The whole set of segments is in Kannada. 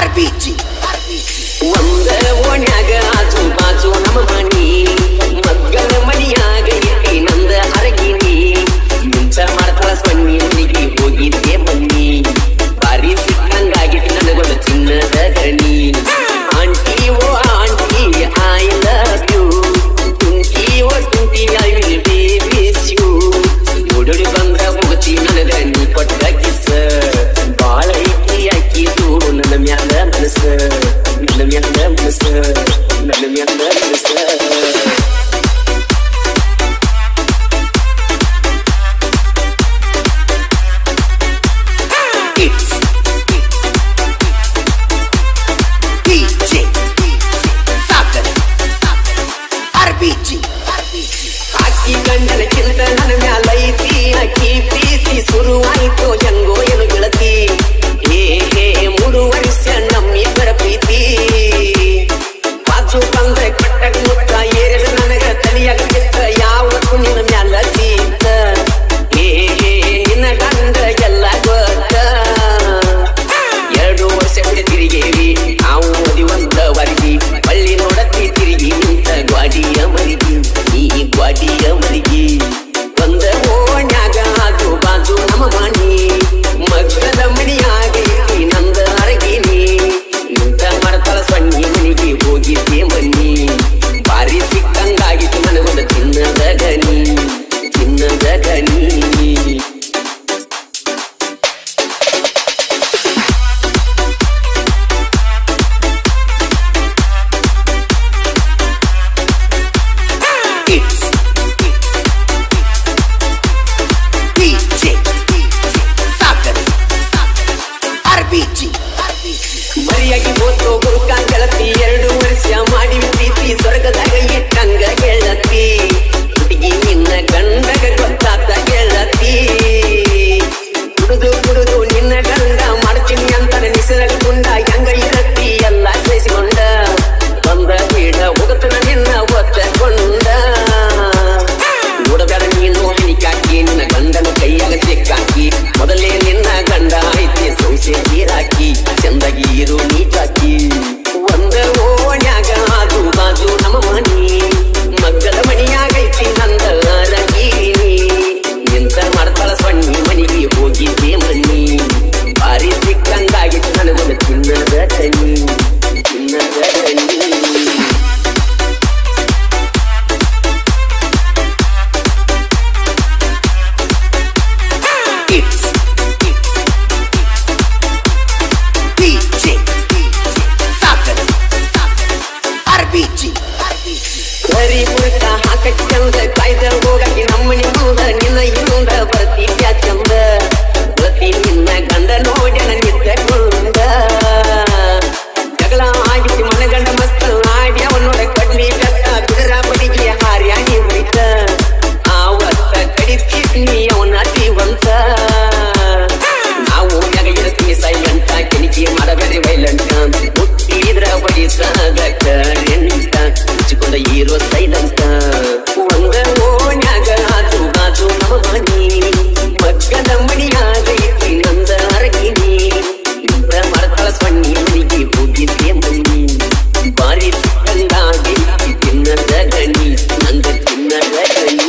RBG ಒಂದ ಓಣ್ಯಾಗ ಆಜು ಬಾಜು ನಮ್ಮ ಮನಿ ಮಗ್ಗಲ ಮನಿಯಾಗ ಇಟ್ಟಿ ನಂದ ಅರಗಿನಿ ಮುಂಚ ಮಾಡ್ತಾಳ ಸೊನ್ನಿ ಮನಿಗೆ ಹೋಗಿದ್ದೆ ಬನ್ನಿ ಬಾರಿ ಸಿಕ್ಕಂಗಾಗಿಟ್ಟು ನನಗೊಂದು ಚಿನ್ನದ ಗಣಿ aunty oh aunty I love you ತುಂಟಿ ಓ ತುಂಟಿ I will be with you ಓಡೋಡಿ ಬಂದ್ರ ಮುಗತಿ ನನಗ ನೀ ಕೊಟ್ಟ ಕಿಸ ಬಾಳ ಐತಿ ಹಾಕಿದು ನನ್ನ ಮ್ಯಾಲ ಮನಸ್ಸ ನನ್ನ ಮ್ಯಾಲ ಮನಸ್ಸ ನನ್ನ ಮ್ಯಾಲ ಮನಸ್ಸ ಅಕ್ಕಿ ಗಂಡನ ಚಿಂತ ನನ್ನ ಮ್ಯಾಲ ಐತಿ ಅಕ್ಕಿ ಪ್ರೀತಿ ಶುರುವಾಯಿತು ಹೆಂಗೋ ಏನು ಗೆಳತಿ ಹೇ 3 ವರ್ಷ ನಮ್ಮಿಬ್ಬರ ಪ್ರೀತಿ ಬಾಜು ಬಂದ್ರೆ ಕಟ್ಟಗ ಮುತ್ತ ಏರಿದ ನನಗ ತಲಿಯಾಗ ಬಿತ್ತ ಯಾವತ್ತು ನಿನ್ನ ಮ್ಯಾಲ ಚೀತ ಹೇ ನಿನ್ನ ಗಂಡ ಎಲ್ಲ ಗೊತ್ತ 2 ವರ್ಷ ಬಿಟ್ಟು ತಿರುಗೇವಿ ನಾವು ಮದಿವಂತವರಿಗೆ ಬಳ್ಳಿ ನೋಡತ್ತಿ ತಿರುಗಿ ನಿಂತ ಗ್ವಾಡಿಯ ಮರಿಗಿ ನೀ ಗ್ವಾಡಿಯ ಮರಿಗಿ ಒಂದ ಓಣ್ಯಾಗ ಆಜು ಬಾಜು ನಮ್ಮ ಮನಿ ಮಗ್ಗದ ಮನಿಯಾಗ ಇಟ್ಟಿ ನಂದ ಅರಗಿನಿ ನಿಂತ ಮರತಳ ಸೊನ್ನಿ ಮನಿಗೆ ಹೋಗಿದ್ದೆ ಮನ್ನಿ ಬಾರಿ ಸಿಕ್ಕಂಗಾಗಿತ್ತು ನನಗೊಂದು ಚಿನ್ನದ ಗಣಿ ಚಿನ್ನದ ಗಣಿ ಮರಿಯಾಗಿ ಹೋತು ಗುರುಕ ಗೆಳತಿ 2 ವರ್ಷ ಮಾಡಿ ಪ್ರೀತಿ ಸ್ವರ್ಗದಾಗ ಇಟ್ಟಂಗ ಗೆಳತಿ ಹುಡುಗಿ ನಿನ್ನ ಗಂಡಗ ಗೊತ್ತಾತ ಗೆಳತಿ ಕುಡುದು ನಿನ್ನ ಗಂಡ ಮಾಡ್ತೀನಿ ಅಂತ ನಿಸರಲ್ಲಿ ಗುಂಡ ಹೆಂಗ ಇರತ್ತಿ ಎಲ್ಲ ಸೇರಿಸಿಕೊಂಡ ಬಂದ ಬೇಡ ಹೋಗತನ ನಿನ್ನ ಒತ್ತಕೊಂಡ ನೋಡಬೇಡ ನೀನು ಹಣಿಕಾಕಿ ನಿನ್ನ ಗಂಡನ ಕೈಯಾಗ ಸಿಕ್ಕಾಕಿ ಮೊದಲೇ ನಿನ್ನ ಗಂಡ ಐತಿ ಸೌಸೆ ನೀರಾಕಿ ಚಂದಾಗಿ ಇರು ನೀಟಾಕಿ ಒಂದ ಓಣ್ಯಾಗ ಆಜು ಬಾಜು ನಮ್ಮ ಮನಿ ಮಗ್ಗದ ಮನಿಯಾಗೈತಿ ನಂದ ಅರಗಿನಿ ನಿಂತ ಮಾಡ್ತಾಳ ಸೊನ್ನಿ ಮನಿಗೆ ಹೋಗಿದ್ದೆ ಮನಿ ಬಾರಿ ಸಿಕ್ಕಂಗಾಗಿತ್ತು ನನಗೊಂದು ಚಿನ್ನದ ಗಣಿ ಚಿನ್ನದ ಗಣಿ ಬರೀ ಮುರುಕ ಹಾಕಿ ಚಂದ ಕಾಯ್ದ ಹೋಗಕ್ಕೆ ನಮ್ಮನಿ ಮುಂದ ನಿನ್ನ ಇನ್ನೊಂದ ಬರ್ತಿದ್ಯಾ ಚಂದ ಪ್ರತಿ ನಿನ್ನ ಗಂಡ ನೋಡ್ಯ ನಿದ್ದಕೊಂಡ ಜಗಳ ಆಗಿತ್ತು ಮನಗಂಡ ಮಸ್ತ ಆಡಿ ಅವನೋಡ ಕಡ್ಲಿ ಬೆತ್ತ ಬಿದರ ಬಡಿಗೆ ಹಾರ್ಯಾಗಿ ಹೊಡಿತ ಆವತ್ತ ಕಡಿತಿದ್ನಿ ಅವನ ಜೀವಂತ ನಾವು ಯಾಗ ಇರ್ತೀನಿ ಸೈಲೆಂಟ ಕೆಣಿಕೆ ಮಾಡಬೇಡಿ ವೈಲೆಂಟ ಹುಟ್ಟಿದ್ರ ಬಡಿಸಾಗ ಕರೆಂಟ ಹಚ್ಚಿಕೊಂಡ ಹೀರೋ ಸೈಲೆಂಟ ಒಂದ ಓಣ್ಯಾಗ ಆಜು ಬಾಜು ನಮ್ಮ ಮನಿ ಮಗ್ಗದ ಮನಿಯಾಗ ಇಟ್ಟಿ ನಂದ ಅರಗಿನಿ ಇಂದ್ರ ಮರತಳ ಸೊನ್ನಿ ಮನಿಗೆ ಹೋಗಿದ್ದೆ ಮನಿ ಬಾರಿ ಸಿಕ್ಕಂಗಾಗಿ ಚಿನ್ನದ ಗಣಿ ನಂದ ಚಿನ್ನದ ಗಣಿ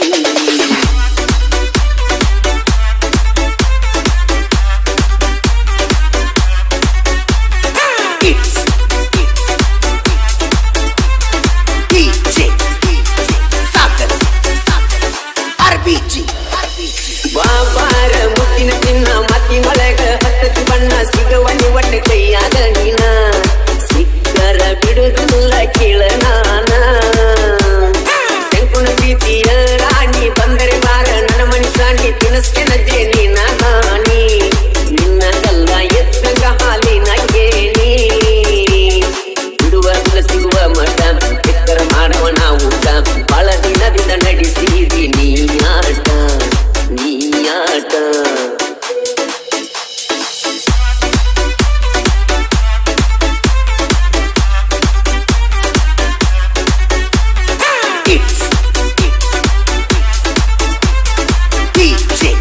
ಬಾಬಾರ ಮುತ್ತಿನ ಚಿನ್ನ ಮತ್ತಿನೊಳಗ ಹತ್ತತಿ ಬಣ್ಣ ಸಿಗವನಿ ಒಟ್ಟೆ ಕೈಯಾಗ ನೀನ ಸಿಕ್ಕರ ಬಿಡುದಿಲ್ಲ ಕೇಳ ನಾನ ಶಂಕುನ ಪ್ರೀತಿಯ ರಾಣಿ ಬಂದರೆ ಬಾರ ನನ್ನ ಮನಿಸಾಣಿ ತಿನಸ್ಕೆನ ಜೇನಿನ ಹಾನಿ ನಿನ್ನ ಕಲ್ಲ ಎತ್ತಂಗ ಹಾಲಿನ ಕೇಳಿ ಬಿಡುವ ಸಿಗುವ ಮಠ ಎತ್ತರ ಮಾಡವ ನಾವು ಬಾಳ ದಿನದಿಂದ ನಡೆಸಿದಿ ನೀ ಆಟ ನೀ ಆಟ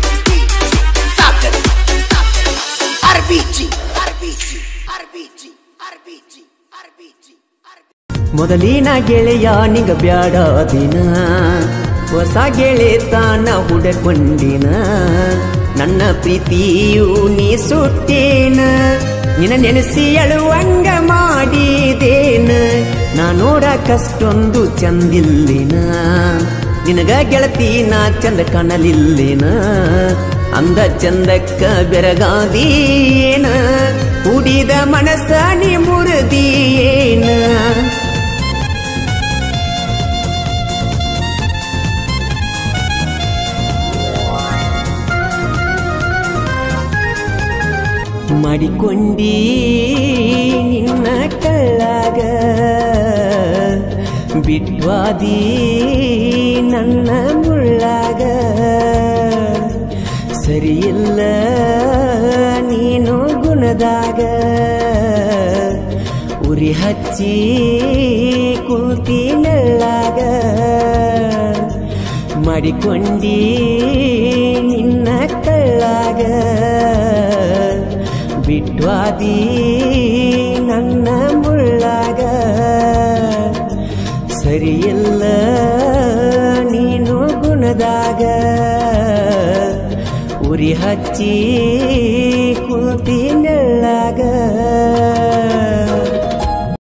RBG ಮೊದಲಿನ ಗೆಳೆಯ ನಿಗ ಬ್ಯಾಡ ದಿನ ಹೊಸ ಗೆಳೆತನ ಹುಡಕೊಂಡಿನ ನನ್ನ ಪ್ರೀತಿಯು ನೀ ಸುಟ್ಟೇನ ನಿನ್ನ ನೆನೆಸಿ ಅಳುವಂಗ ಮಾಡಿದೇನ ನಾ ನೋಡಕಷ್ಟೊಂದು ಚಂದಿಲ್ಲಿನ ನಿನಗ ಗೆಳತಿ ನಾ ಚಂದ ಕಾಣಲಿಲ್ಲಿನ ಅಂದ ಚಂದಕ್ಕ ಬೆರಗಾದೀನ ಕುಡಿದ ಮನಸ್ಸ ನೀ ಮುರಿದೀನ ಮಾಡಿಕೊಂಡಿ ನಿನ್ನ ಕಳ್ಳಾಗ ಬಿಟ್ವಾದಿ ನನ್ನ ಮುಳ್ಳಾಗ ಸರಿಯಿಲ್ಲ ನೀನು ಗುಣದಾಗ ಉರಿ ಹಚ್ಚಿ ಕುಲ್ತಿ ನೆಳ್ಳಾಗ ಮಾಡಿಕೊಂಡಿ ನಿನ್ನ ಕಳ್ಳಾಗ ಬಿಟ್ವಾದಿ ನನ್ನ ಮುಳ್ಳಾಗ ಸರಿಯಿಲ್ಲ ನೀನು ಗುಣದಾಗ ಉರಿ ಹಚ್ಚಿ ಕುಲ್ತಿ ನೆಳ್ಳಾಗ